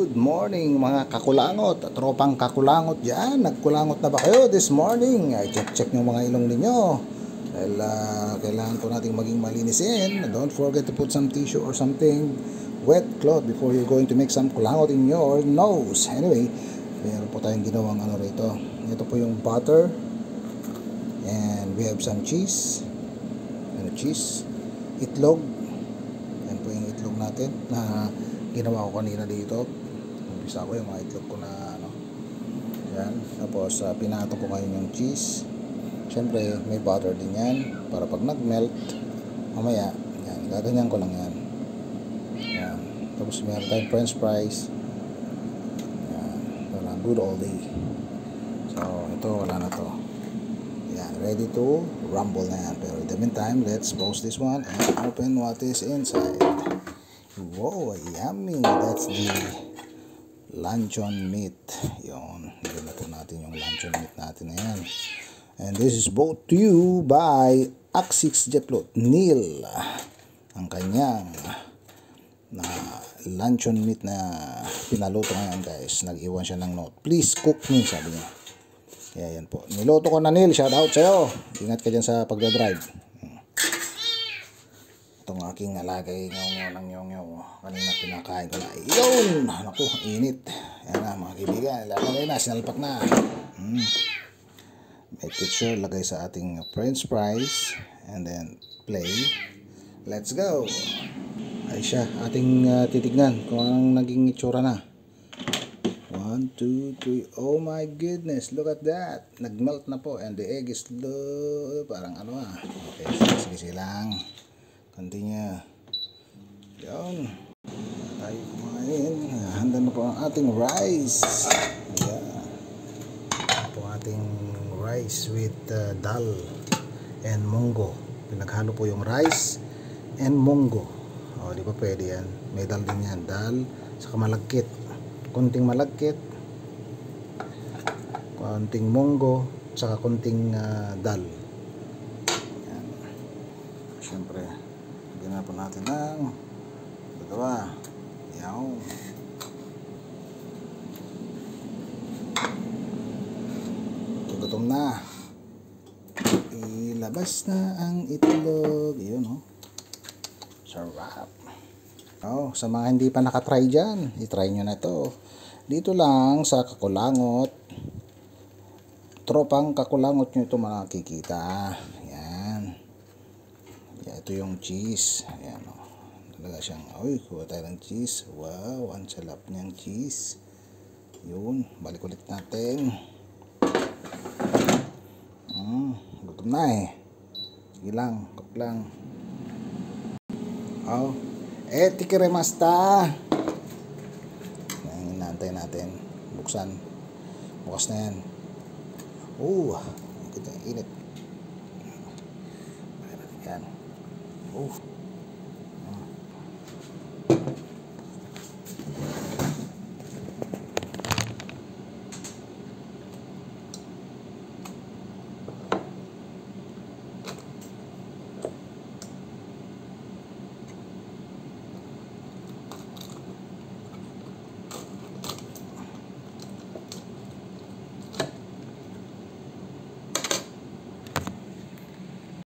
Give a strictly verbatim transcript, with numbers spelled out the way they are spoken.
Good morning mga kakulangot at tropang kakulangot dyan. Nagkulangot na ba kayo this morning? Ay, check-check yung mga ilong ninyo. Dahil uh, kailangan po nating maging malinisin. Don't forget to put some tissue or something wet cloth before you're going to make some kulangot in your nose. Anyway, meron po tayong ginawang ano rito. Ito po yung butter. And we have some cheese. Ano cheese? Itlog. Yan po yung itlog natin na ginawa ko kanina dito. Umpisa ko yung mga itlog ko na ano. Yan. Tapos uh, pinatong ko ngayon yung cheese. Siyempre may butter din yan para pag nag-melt mamaya, yan, gaganyan ko lang yan. Yan. Tapos meron tayong french fries. Yan. Wala, good all day. So ito wala na to. Yan, ready to rumble na yan. Pero in the meantime, let's pause this one and open what is inside. Wow, yummy. That's the luncheon meat. Yun. Bigyan na po natin yung luncheon meat natin na yan. And this is brought to you by Axix Jetfloat. Neil. Ang kanyang na luncheon meat na pinaluto ngayon guys. Nag-iwan siya ng note. Please cook me, sabi niya. Kaya yan po. Niluto ko na Neil. Shout out sa'yo. Ingat ka dyan sa pagdadrive. Itong aking alagay ngaw-ngaw ng ngaw-ngaw. Kanina pinakain ko na. Yun! Naku, init. Yan na mga kaibigan. Lagay na, sinalpak na. Hmm. Make it sure, lagay sa ating french fries. And then, play. Let's go! Ay siya, ating uh, titignan kung anong naging itsura na. One, two, three. Oh my goodness, look at that. Nagmelt na po. And the egg is low. Parang ano ah. Okay, sige, sige lang. Continue. Yan. Tayo kumain. Handa na po ang ating rice. Yeah. Po ating rice with uh, dal and munggo. Pinaghalo po yung rice and munggo. O, di ba pwede yan? May dal din yan. Dal, saka malagkit. Kunting malagkit. Kunting munggo, saka kunting uh, dal. Yan. Siyempre, bigyan po natin ng dalawa. Yaw. Gutom na. Ilabas na ang itlog. Yun, oh. Sarap. Oh, sa mga hindi pa nakatry dyan, itry nyo na to. Dito lang sa Kakulangot. Tropang Kakulangot nyo ito makikita. Yan. Yan, ito yung cheese. Ayan, oh. Talaga siyang, uy, kuha tayo ng cheese. Wow, ang salap niyang cheese. Yun, balik ulit natin. Hmm, gutom na eh. Sige lang, cook lang. Oh, eh, tikiremasta. Yan, inaantay natin. Buksan. Bukas na yan. Oh, kita init. Yan. Oh.